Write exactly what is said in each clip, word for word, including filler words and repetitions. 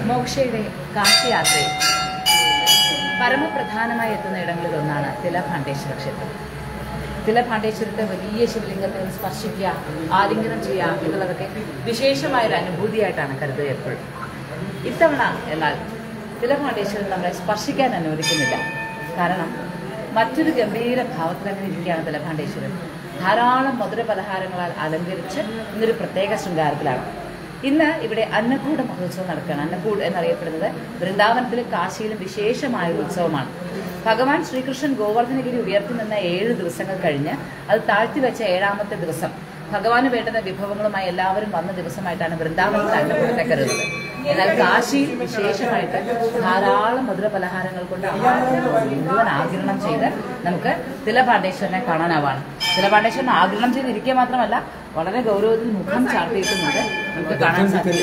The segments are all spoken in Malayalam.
മോക്ഷയുടെ കാശിയാത്രയിൽ പരമപ്രധാനമായി എത്തുന്ന ഇടങ്ങളിലൊന്നാണ് തിലഭാണ്ഡേശ്വര ക്ഷേത്രം. തിലഭാണ്ഡേശ്വരത്തെ വലിയ ശിവലിംഗത്തിൽ സ്പർശിക്കുക, ആലിംഗനം ചെയ്യുക എന്നുള്ളതൊക്കെ വിശേഷമായൊരു അനുഭൂതിയായിട്ടാണ് കരുതുക എപ്പോഴും. ഇത്തവണ എന്നാൽ തിലഭാണ്ഡേശ്വരൻ നമ്മളെ സ്പർശിക്കാൻ അനുവദിക്കുന്നില്ല. കാരണം മറ്റൊരു ഗംഭീര ഭാവത്തിൽ അങ്ങനെ ഇരിക്കുകയാണ് തിലഭാണ്ഡേശ്വരൻ. ധാരാളം മധുര പലഹാരങ്ങളാൽ അലങ്കരിച്ച് ഇന്നൊരു പ്രത്യേക ശൃംഗാരത്തിലാണ്. ഇന്ന് ഇവിടെ അന്നകൂട മഹോത്സവം നടക്കുകയാണ്. അന്നകൂട് എന്നറിയപ്പെടുന്നത് വൃന്ദാവനത്തിലും കാശിയിലും വിശേഷമായ ഒരു ഉത്സവമാണ്. ഭഗവാൻ ശ്രീകൃഷ്ണൻ ഗോവർദ്ധനഗിരി ഉയർത്തി നിന്ന ഏഴ് ദിവസങ്ങൾ കഴിഞ്ഞ് അത് താഴ്ത്തിവെച്ച ഏഴാമത്തെ ദിവസം ഭഗവാന് വേണ്ടുന്ന വിഭവങ്ങളുമായി എല്ലാവരും വന്ന ദിവസമായിട്ടാണ് വൃന്ദാവനത്തിൽ അന്നകൂടത്തെ കരുതുന്നത്. എന്നാൽ കാശിയിൽ വിശേഷമായിട്ട് ധാരാളം മധുര പലഹാരങ്ങൾ കൊണ്ട് മുഴുവൻ ആഗിരണം ചെയ്ത് നമുക്ക് തിലഭാണ്ഡേശ്വരനെ കാണാനാവാണ്. തിലഭാണ്ഡേശ്വരനെ ആഗിരണം ചെയ്തിരിക്കുക മാത്രമല്ല, വളരെ ഗൗരവത്തിൽ മുഖം ചാർത്തിയിട്ടുന്നത് നമുക്ക് കാണാൻ സാധിക്കും.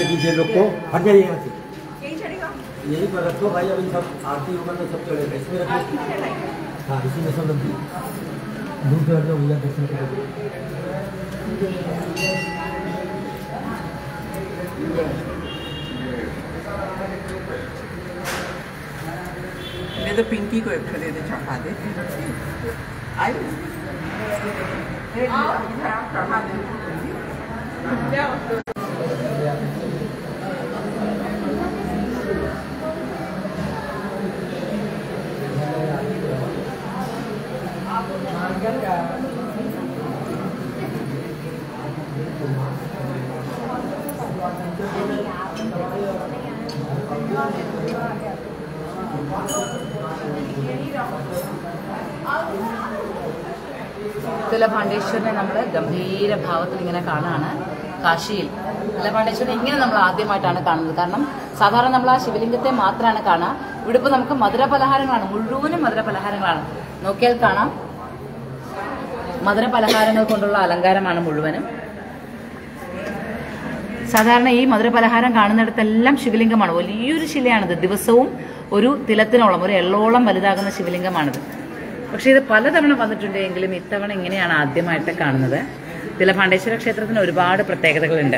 ये तो पिंकी को एक दे दे चढ़ा दे आई चढ़ा दे തിലഭാണ്ഡേശ്വരനെ നമ്മൾ ഗംഭീര ഭാവത്തിൽ ഇങ്ങനെ കാണാണ്. കാശിയിൽ തിലഭാണ്ഡേശ്വരനെ ഇങ്ങനെ നമ്മൾ ആദ്യമായിട്ടാണ് കാണുന്നത്. കാരണം സാധാരണ നമ്മൾ ആ ശിവലിംഗത്തെ മാത്രമാണ് കാണുക. ഇവിടെ ഇപ്പോൾ നമുക്ക് മധുര പലഹാരങ്ങളാണ്, മുഴുവനും മധുര പലഹാരങ്ങളാണ്. നോക്കിയാൽ കാണാം, മധുര പലഹാരങ്ങൾ കൊണ്ടുള്ള അലങ്കാരമാണ് മുഴുവനും. സാധാരണ ഈ മധുര പലഹാരം കാണുന്നിടത്തെല്ലാം ശിവലിംഗമാണ്. വലിയൊരു ശിലയാണിത്. ദിവസവും ഒരു തിലത്തിനോളം, ഒരു എള്ളോളം വലുതാകുന്ന ശിവലിംഗമാണിത്. പക്ഷെ ഇത് പലതവണ വന്നിട്ടുണ്ടെങ്കിലും ഇത്തവണ ഇങ്ങനെയാണ് ആദ്യമായിട്ട് കാണുന്നത്. തിലഭാണ്ഡേശ്വര ക്ഷേത്രത്തിന് ഒരുപാട് പ്രത്യേകതകളുണ്ട്.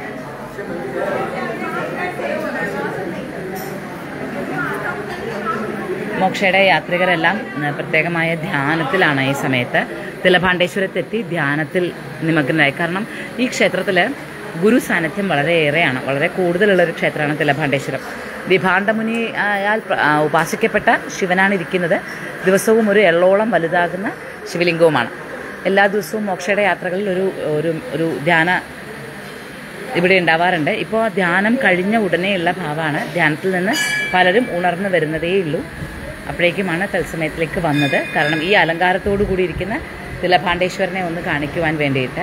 മോക്ഷയുടെ യാത്രികരെല്ലാം പ്രത്യേകമായ ധ്യാനത്തിലാണ് ഈ സമയത്ത്. തിലഭാണ്ഡേശ്വരത്തെത്തി ധ്യാനത്തിൽ നിമഗ്നരായി. കാരണം ഈ ക്ഷേത്രത്തിൽ ഗുരു സാന്നിധ്യം വളരെയേറെയാണ്, വളരെ കൂടുതലുള്ളൊരു ക്ഷേത്രമാണ് തിലഭാണ്ഡേശ്വരം. വിഭാണ്ഡമുനി ആയാൽ ഉപാസിക്കപ്പെട്ട ശിവനാണ് ഇരിക്കുന്നത്. ദിവസവും ഒരു എള്ളോളം വലുതാകുന്ന ശിവലിംഗവുമാണ്. എല്ലാ ദിവസവും മോക്ഷയുടെ യാത്രകളിൽ ഒരു ഒരു ഒരു ധ്യാന ഇവിടെ ഉണ്ടാവാറുണ്ട്. ഇപ്പോൾ ധ്യാനം കഴിഞ്ഞ ഉടനെയുള്ള ഭാവമാണ്. ധ്യാനത്തിൽ നിന്ന് പലരും ഉണർന്നു വരുന്നതേയുള്ളൂ. അപ്പോഴേക്കുമാണ് തത്സമയത്തിലേക്ക് വന്നത്. കാരണം ഈ അലങ്കാരത്തോടു കൂടി ഇരിക്കുന്ന തിലഭാണ്ഡേശ്വരനെ ഒന്ന് കാണിക്കുവാൻ വേണ്ടിയിട്ട്.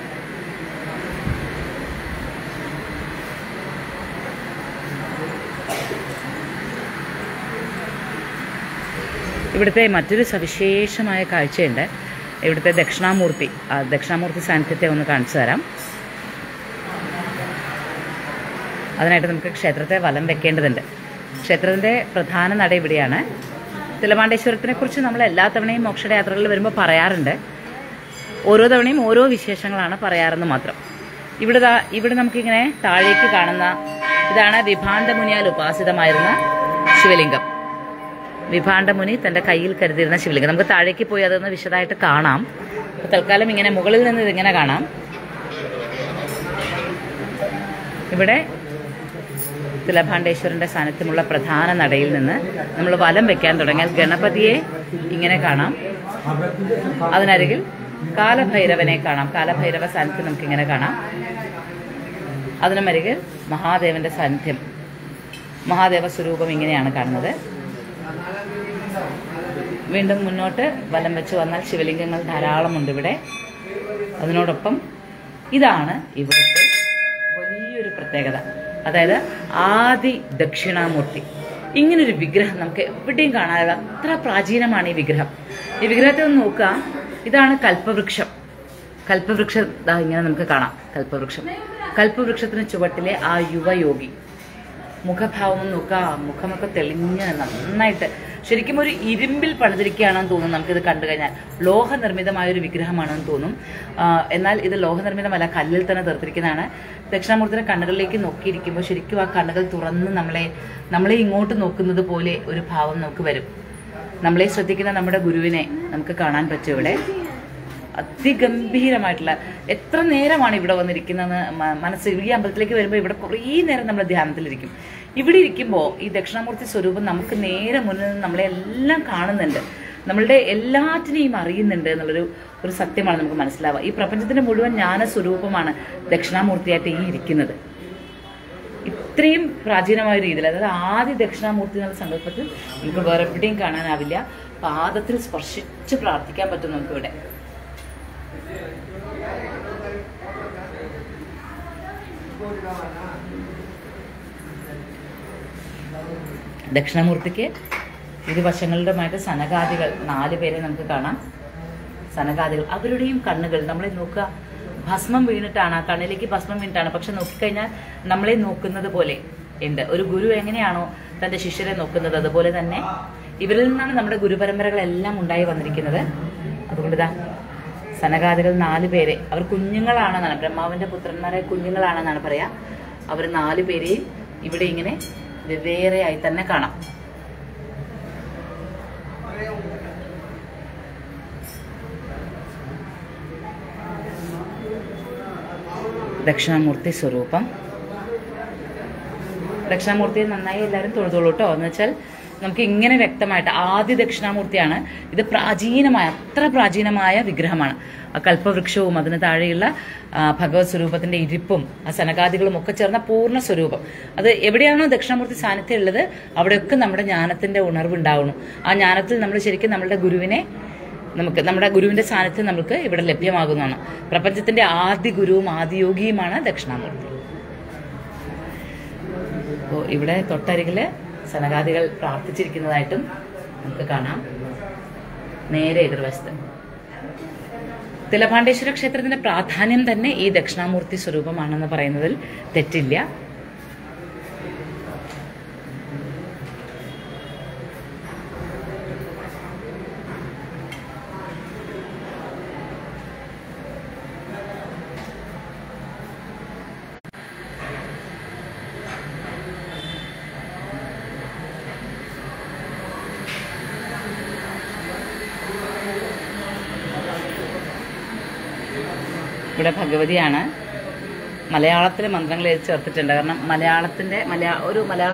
ഇവിടുത്തെ മറ്റൊരു സവിശേഷമായ കാഴ്ചയുണ്ട്. ഇവിടുത്തെ ദക്ഷിണാമൂർത്തി, ആ ദക്ഷിണാമൂർത്തി സാന്നിധ്യത്തെ ഒന്ന് കാണിച്ചു തരാം. അതിനായിട്ട് നമുക്ക് ക്ഷേത്രത്തെ വലം വെക്കേണ്ടതുണ്ട്. ക്ഷേത്രത്തിൻ്റെ പ്രധാന നട ഇവിടെയാണ്. തിലഭാണ്ഡേശ്വരത്തിനെ കുറിച്ച് നമ്മൾ എല്ലാ തവണയും മോക്ഷയുടെ യാത്രകളിൽ വരുമ്പോൾ പറയാറുണ്ട്. ഓരോ തവണയും ഓരോ വിശേഷങ്ങളാണ് പറയാറെന്ന് മാത്രം. ഇവിടെ ഇവിടെ നമുക്കിങ്ങനെ താഴേക്ക് കാണുന്ന ഇതാണ് വിഭാണ്ഡമുനിയാൽ ഉപാസിതമായിരുന്ന ശിവലിംഗം. വിഭാണ്ഡമുനി തൻ്റെ കയ്യിൽ കരുതിയിരുന്ന ശിവലിംഗം. നമുക്ക് താഴേക്ക് പോയി അതൊന്ന് വിശദമായിട്ട് കാണാം. തൽക്കാലം ഇങ്ങനെ മുകളിൽ നിന്ന് ഇതിങ്ങനെ കാണാം. ഇവിടെ തിലഭാണ്ഡേശ്വരൻ്റെ സാന്നിധ്യമുള്ള പ്രധാന നടയിൽ നിന്ന് നമ്മൾ വലം വെക്കാൻ തുടങ്ങിയാൽ ഗണപതിയെ ഇങ്ങനെ കാണാം. അതിനരികിൽ കാലഭൈരവനെ കാണാം. കാലഭൈരവ സാന്നിധ്യം നമുക്കിങ്ങനെ കാണാം. അതിനുമരികിൽ മഹാദേവന്റെ സാന്നിധ്യം, മഹാദേവ സ്വരൂപം ഇങ്ങനെയാണ് കാണുന്നത്. വീണ്ടും മുന്നോട്ട് വലം വെച്ച് വന്നാൽ ശിവലിംഗങ്ങൾ ധാരാളമുണ്ട് ഇവിടെ. അതിനോടൊപ്പം ഇതാണ് ഇവിടുത്തെ വലിയൊരു പ്രത്യേകത. അതായത് ആദി ദക്ഷിണാമൂർത്തി. ഇങ്ങനൊരു വിഗ്രഹം നമുക്ക് എവിടെയും കാണാനില്ല. അത്ര പ്രാചീനമാണ് ഈ വിഗ്രഹം. ഈ വിഗ്രഹത്തെ ഒന്ന് നോക്കുക. ഇതാണ് കൽപ്പവൃക്ഷം. കൽപ്പവൃക്ഷം ഇങ്ങനെ നമുക്ക് കാണാം. കൽപ്പവൃക്ഷം, കൽപ്പവൃക്ഷത്തിന് ചുവട്ടിലെ ആ യുവയോഗി, മുഖഭാവം നോക്കുക, മുഖമൊക്കെ തെളിഞ്ഞ് നന്നായിട്ട് ശരിക്കും ഒരു ഇരുമ്പിൽ പണിതിരിക്കുകയാണെന്ന് തോന്നും നമുക്കിത് കണ്ടു കഴിഞ്ഞാൽ. ലോഹനിർമ്മിതമായ ഒരു വിഗ്രഹമാണെന്ന് തോന്നും. എന്നാൽ ഇത് ലോഹനിർമ്മിതമല്ല, കല്ലിൽ തന്നെ തീർത്തിരിക്കുന്നതാണ്. ദക്ഷിണാമൂർത്തിയുടെ കണ്ണുകളിലേക്ക് നോക്കിയിരിക്കുമ്പോൾ ശരിക്കും ആ കണ്ണുകൾ തുറന്ന് നമ്മളെ നമ്മളെ ഇങ്ങോട്ട് നോക്കുന്നത് പോലെ ഒരു ഭാവം നമുക്ക് വരും. നമ്മളെ ശ്രദ്ധിക്കുന്ന നമ്മുടെ ഗുരുവിനെ നമുക്ക് കാണാൻ പറ്റും ഇവിടെ. അതിഗംഭീരമായിട്ടുള്ള, എത്ര നേരമാണ് ഇവിടെ വന്നിരിക്കുന്നതെന്ന് മനസ്സ്. ഈ അമ്പലത്തിലേക്ക് വരുമ്പോൾ ഇവിടെ കുറേ നേരം നമ്മൾ ധ്യാനത്തിലിരിക്കും. ഇവിടെ ഇരിക്കുമ്പോൾ ഈ ദക്ഷിണാമൂർത്തി സ്വരൂപം നമുക്ക് നേരെ മുന്നിൽ നിന്ന് നമ്മളെ എല്ലാം കാണുന്നുണ്ട്, നമ്മളുടെ എല്ലാറ്റിനെയും അറിയുന്നുണ്ട് എന്നുള്ളൊരു ഒരു സത്യമാണ് നമുക്ക് മനസ്സിലാവുക. ഈ പ്രപഞ്ചത്തിന്റെ മുഴുവൻ ജ്ഞാന സ്വരൂപമാണ് ദക്ഷിണാമൂർത്തിയായിട്ട് ഈ ഇരിക്കുന്നത്. ഇത്രയും പ്രാചീനമായ രീതിയിൽ, അതായത് ആദ്യ ദക്ഷിണാമൂർത്തി എന്നുള്ള സങ്കല്പത്തിൽ നമുക്ക് വേറെ എവിടെയും കാണാനാവില്ല. പാദത്തിൽ സ്പർശിച്ച് പ്രാർത്ഥിക്കാൻ പറ്റും നമുക്കിവിടെ. ദക്ഷിണാമൂർത്തിക്ക് ഇരുവശങ്ങളുമായിട്ട് സനകാദികൾ നാല് പേരെ നമുക്ക് കാണാം. സനകാദികൾ, അവരുടെയും കണ്ണുകൾ നമ്മളെ നോക്കുക. ഭസ്മം വീണിട്ടാണ്, ആ കണ്ണിലേക്ക് ഭസ്മം വീണിട്ടാണ്, പക്ഷെ നോക്കിക്കഴിഞ്ഞാൽ നമ്മളെ നോക്കുന്നത് പോലെ ഉണ്ട്. ഒരു ഗുരു എങ്ങനെയാണോ തന്റെ ശിഷ്യരെ നോക്കുന്നത്, അതുപോലെ തന്നെ ഇവരിൽ നിന്നാണ് നമ്മുടെ ഗുരുപരമ്പരകളെല്ലാം ഉണ്ടായി വന്നിരിക്കുന്നത്. അതുകൊണ്ട് ഇതാ സനകാദികൾ നാല് പേരെ, അവർ കുഞ്ഞുങ്ങളാണെന്നാണ്, ബ്രഹ്മാവിന്റെ പുത്രന്മാരെ കുഞ്ഞുങ്ങളാണെന്നാണ് പറയാ. അവർ നാല് പേരെയും ഇവിടെ ഇങ്ങനെ വെവ്വേറെയായി തന്നെ കാണാം. ദക്ഷിണാമൂർത്തി സ്വരൂപം. ദക്ഷിണാമൂർത്തിയെ നന്നായി എല്ലാവരും തൊഴുതോളൂ കേട്ടോ. എന്ന് വെച്ചാൽ നമുക്ക് ഇങ്ങനെ വ്യക്തമായിട്ട് ആദ്യ ദക്ഷിണാമൂർത്തിയാണ് ഇത്. പ്രാചീനമായ, അത്ര പ്രാചീനമായ വിഗ്രഹമാണ്. ആ കൽപ്പവൃക്ഷവും അതിന് താഴെയുള്ള ഭഗവത് സ്വരൂപത്തിന്റെ ഇരിപ്പും ആ സനകാദികളും ഒക്കെ ചേർന്ന പൂർണ്ണ സ്വരൂപം. അത് എവിടെയാണോ ദക്ഷിണാമൂർത്തി സാന്നിധ്യം ഉള്ളത് അവിടെയൊക്കെ നമ്മുടെ ജ്ഞാനത്തിന്റെ ഉണർവ് ഉണ്ടാവണം. ആ ജ്ഞാനത്തിൽ നമ്മൾ ശരിക്കും നമ്മുടെ ഗുരുവിനെ, നമുക്ക് നമ്മുടെ ഗുരുവിന്റെ സാന്നിധ്യം നമുക്ക് ഇവിടെ ലഭ്യമാകുന്നതാണ്. പ്രപഞ്ചത്തിന്റെ ആദ്യ ഗുരുവും ആദിയോഗിയുമാണ് ദക്ഷിണാമൂർത്തി. അപ്പോൾ ഇവിടെ തൊട്ടരികില് സനകാദികൾ പ്രാർത്ഥിച്ചിരിക്കുന്നതായിട്ടും നമുക്ക് കാണാം. നേരെ എതിർവശത്ത് തിലഭാണ്ഡേശ്വര ക്ഷേത്രത്തിന്റെ പ്രാധാന്യം തന്നെ ഈ ദക്ഷിണാമൂർത്തി സ്വരൂപമാണെന്ന് പറയുന്നതിൽ തെറ്റില്ല. ഇവിടെ ഭഗവതിയാണ്. മലയാളത്തിലെ മന്ത്രങ്ങൾ എഴുതി ചേർത്തിട്ടുണ്ട്. കാരണം മലയാളത്തിന്റെ മലയാ ഒരു മലയാള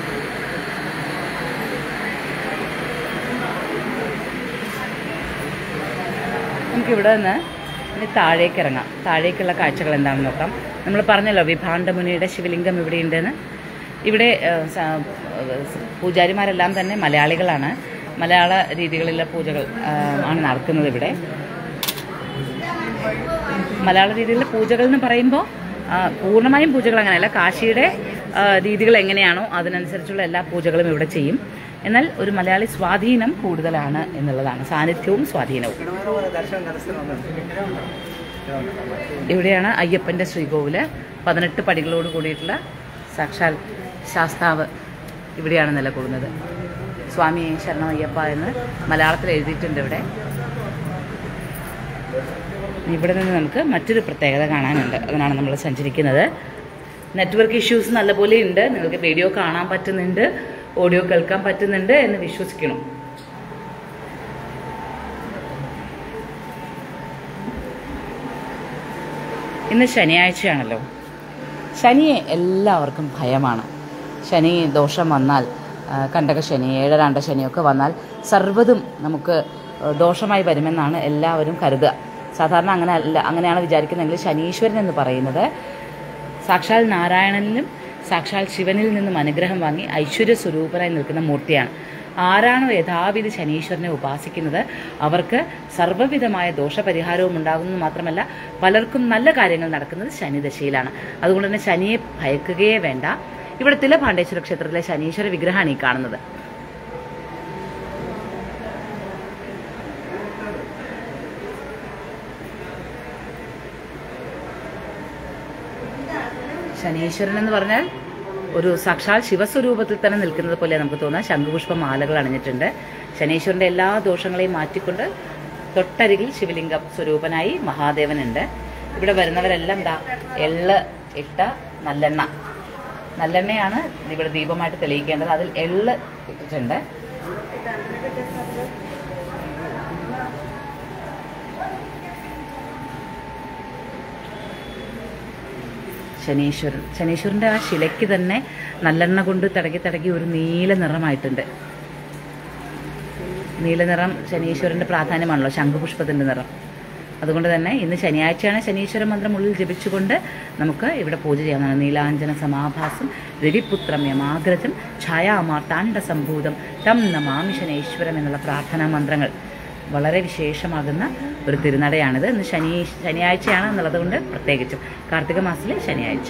നമുക്കിവിടെ നിന്ന് ഇനി താഴേക്ക് ഇറങ്ങാം. താഴേക്കുള്ള കാഴ്ചകൾ എന്താണെന്ന് നോക്കാം. നമ്മൾ പറഞ്ഞല്ലോ വിഭാണ്ഡമുനിയുടെ ശിവലിംഗം ഇവിടെയുണ്ടെന്ന്. ഇവിടെ പൂജാരിമാരെല്ലാം തന്നെ മലയാളികളാണ്. മലയാള രീതികളിലുള്ള പൂജകൾ ആണ് നടക്കുന്നത് ഇവിടെ. മലയാള രീതിയിലുള്ള പൂജകൾ എന്ന് പറയുമ്പോൾ പൂർണ്ണമായും പൂജകൾ അങ്ങനെയല്ല, കാശിയുടെ രീതികൾ എങ്ങനെയാണോ അതിനനുസരിച്ചുള്ള എല്ലാ പൂജകളും ഇവിടെ ചെയ്യും. എന്നാൽ ഒരു മലയാളി സ്വാധീനം കൂടുതലാണ് എന്നുള്ളതാണ്, സാന്നിധ്യവും സ്വാധീനവും. ഇവിടെയാണ് അയ്യപ്പന്റെ ശ്രീകോവില്. പതിനെട്ട് പടികളോട് കൂടിയിട്ടുള്ള സാക്ഷാൽ ശാസ്താവ് ഇവിടെയാണ് നിലകൊള്ളുന്നത്. സ്വാമി ശരണം അയ്യപ്പ എന്ന് മലയാളത്തിൽ എഴുതിയിട്ടുണ്ട് ഇവിടെ. ഇവിടെ നിന്ന് നമുക്ക് മറ്റൊരു പ്രത്യേകത കാണാനുണ്ട്. അതിനാണ് നമ്മൾ സഞ്ചരിക്കുന്നത്. നെറ്റ്വർക്ക് ഇഷ്യൂസ് നല്ലപോലെ ഉണ്ട്. നിങ്ങൾക്ക് വീഡിയോ കാണാൻ പറ്റുന്നുണ്ട്, ഓഡിയോ കേൾക്കാൻ പറ്റുന്നുണ്ട് എന്ന് വിശ്വസിക്കണം. ഇന്ന് ശനിയാഴ്ചയാണല്ലോ. ശനിയെ എല്ലാവർക്കും ഭയമാണ്. ശനി ദോഷം വന്നാൽ, കണ്ടകശനി, ഏഴരാണ്ട ശനിയൊക്കെ വന്നാൽ സർവ്വതും നമുക്ക് ദോഷമായി വരുമെന്നാണ് എല്ലാവരും കരുതുക. സാധാരണ അങ്ങനെ അല്ല, അങ്ങനെയാണ് വിചാരിക്കുന്നതെങ്കിൽ ശനീശ്വരൻ എന്ന് പറയുന്നത് സാക്ഷാൽ നാരായണനിലും സാക്ഷാൽ ശിവനിൽ നിന്നും അനുഗ്രഹം വാങ്ങി ഐശ്വര്യ സ്വരൂപനായി നിൽക്കുന്ന മൂർത്തിയാണ്. ആരാണോ യഥാവിധി ശനീശ്വരനെ ഉപാസിക്കുന്നത് അവർക്ക് സർവ്വവിധമായ ദോഷപരിഹാരവും ഉണ്ടാകുന്നത് മാത്രമല്ല പലർക്കും നല്ല കാര്യങ്ങൾ നടക്കുന്നത് ശനിദശയിലാണ്. അതുകൊണ്ട് തന്നെ ശനിയെ ഭയക്കുകയേ വേണ്ട. ഇവിടെ തിലഭാണ്ഡേശ്വര ക്ഷേത്രത്തിലെ ശനീശ്വര വിഗ്രഹമാണ് ഈ കാണുന്നത്. ശനീശ്വരൻ എന്ന് പറഞ്ഞാൽ ഒരു സാക്ഷാൽ ശിവസ്വരൂപത്തിൽ തന്നെ നിൽക്കുന്നത് പോലെ നമുക്ക് തോന്നാം. ശംഖുപുഷ്പ മാലകൾ അണിഞ്ഞിട്ടുണ്ട്. ശനീശ്വരൻ്റെ എല്ലാ ദോഷങ്ങളെയും മാറ്റിക്കൊണ്ട് തൊട്ടരികിൽ ശിവലിംഗം സ്വരൂപനായി മഹാദേവനുണ്ട്. ഇവിടെ വരുന്നവരെല്ലാം എന്താ എള്ള് ഇട്ട നല്ലെണ്ണ നല്ലെണ്ണയാണ് ഇവിടെ ദീപമായിട്ട് തെളിയിക്കേണ്ടത്. അതിൽ എള്ള് ഇട്ടിട്ടുണ്ട്. ശനീശ്വരൻ ശനീശ്വരൻ്റെ ആ ശിലയ്ക്ക് തന്നെ നല്ലെണ്ണ കൊണ്ട് തടകി തടകി ഒരു നീല നിറമായിട്ടുണ്ട്. നീല നിറം ശനീശ്വരൻ്റെ പ്രാധാന്യമാണല്ലോ, ശംഖുപുഷ്പത്തിൻ്റെ നിറം. അതുകൊണ്ട് തന്നെ ഇന്ന് ശനിയാഴ്ചയാണ്. ശനീശ്വര മന്ത്രം ഉള്ളിൽ ജപിച്ചുകൊണ്ട് നമുക്ക് ഇവിടെ പൂജ ചെയ്യാവുന്നതാണ്. നീലാഞ്ജന സമാഭാസം രവിപുത്രം യമാഗ്രജം ഛായാമാർത്താണ്ഡ സംഭൂതം തം നമാമി ശനീശ്വരം എന്നുള്ള പ്രാർത്ഥനാ മന്ത്രങ്ങൾ വളരെ വിശേഷമാകുന്ന ഒരു തിരുനടയാണിത്. ഇന്ന് ശനി ശനിയാഴ്ചയാണ് എന്നുള്ളത് കൊണ്ട് പ്രത്യേകിച്ചും കാർത്തിക മാസത്തിലെ ശനിയാഴ്ച.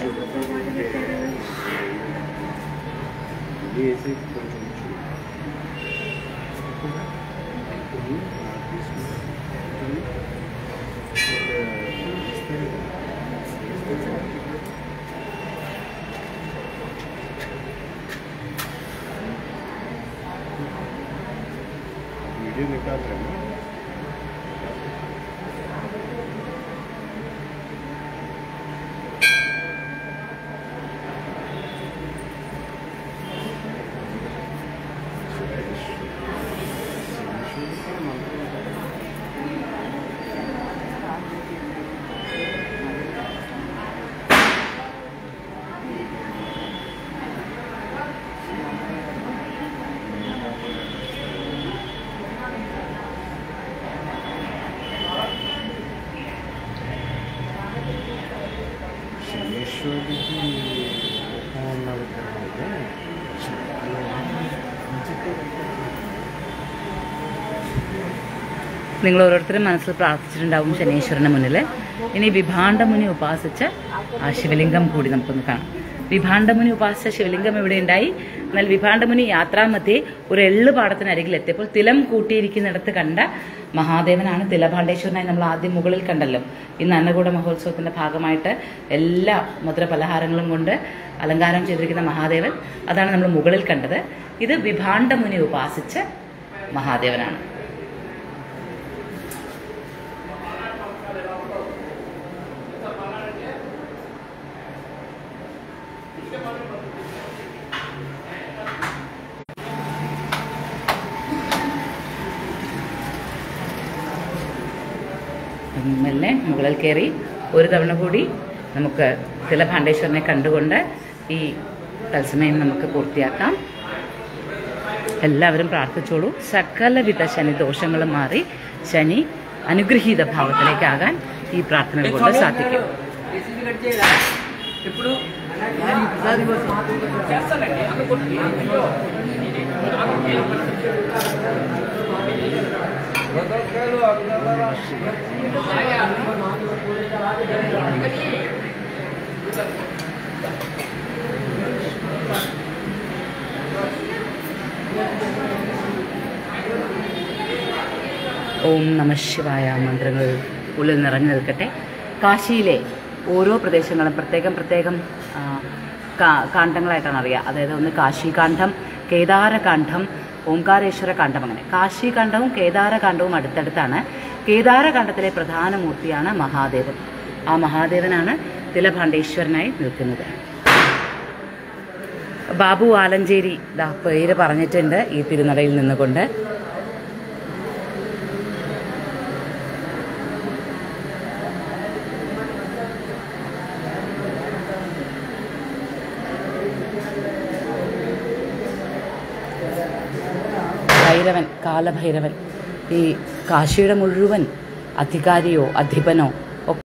वीडियो निकाल रहे हैं നിങ്ങൾ ഓരോരുത്തരും മനസ്സിൽ പ്രാർത്ഥിച്ചിട്ടുണ്ടാവും ശനീശ്വരന് മുന്നിൽ. ഇനി വിഭാണ്ഡമുനി ഉപാസിച്ച ആ ശിവലിംഗം കൂടി നമുക്കൊന്ന് കാണാം. വിഭാണ്ഡമുനി ഉപാസിച്ച ശിവലിംഗം ഇവിടെ ഉണ്ടായി. എന്നാൽ വിഭാണ്ഡമുനി യാത്രാമധ്യേ ഒരു എള്ള് പാടത്തിനരികിൽ എത്തിയപ്പോൾ തിലം കൂട്ടിയിരിക്കുന്നിടത്ത് കണ്ട മഹാദേവനാണ് തിലഭാണ്ഡേശ്വരനായി നമ്മൾ ആദ്യം മുകളിൽ കണ്ടല്ലോ. ഇന്ന് അന്നകൂട മഹോത്സവത്തിന്റെ ഭാഗമായിട്ട് എല്ലാ മധുര പലഹാരങ്ങളും കൊണ്ട് അലങ്കാരം ചെയ്തിരിക്കുന്ന മഹാദേവൻ, അതാണ് നമ്മൾ മുകളിൽ കണ്ടത്. ഇത് വിഭാണ്ഡമുനി ഉപാസിച്ച മഹാദേവനാണ്. മെല്ലെ മുകളിൽ കയറി ഒരു തവണ കൂടി നമുക്ക് തിലഭാണ്ഡേശ്വരനെ കണ്ടുകൊണ്ട് ഈ തത്സമയം നമുക്ക് പൂർത്തിയാക്കാം. എല്ലാവരും പ്രാർത്ഥിച്ചോളൂ. സകലവിധ ശനി ദോഷങ്ങളും മാറി ശനി അനുഗ്രഹീത ഭാവത്തിലേക്കാകാൻ ഈ പ്രാർത്ഥന കൊണ്ട് സാധിക്കും. ഓം നമഃ ശിവായ മന്ത്രങ്ങൾ ഉള്ളിൽ നിറഞ്ഞു നിൽക്കട്ടെ. കാശിയിലെ ഓരോ പ്രദേശങ്ങളും പ്രത്യേകം പ്രത്യേകം കാണ്ഡങ്ങളായിട്ടാണ് അറിയുക. അതായത് ഒന്ന് കാശികാന്ഡം, കേദാരകാന്ഡം, ഓംകാരേശ്വര കാണ്ഡം. അങ്ങനെ കാശികാന്ഡവും കേദാരകാന്ഡവും അടുത്തടുത്താണ്. കേദാരകാന്ഡത്തിലെ പ്രധാന മൂർത്തിയാണ് മഹാദേവൻ. ആ മഹാദേവനാണ് തിലഭാണ്ഡേശ്വരനായി നിൽക്കുന്നത്. ബാബു ആലഞ്ചേരി ദാ പേര് പറഞ്ഞിട്ടുണ്ട് ഈ തിരുനടയിൽ നിന്നുകൊണ്ട്. ഭൈരവൻ, കാലഭൈരവൻ, ഈ കാശിയുടെ മുഴുവൻ അധികാരിയോ അധിപനോ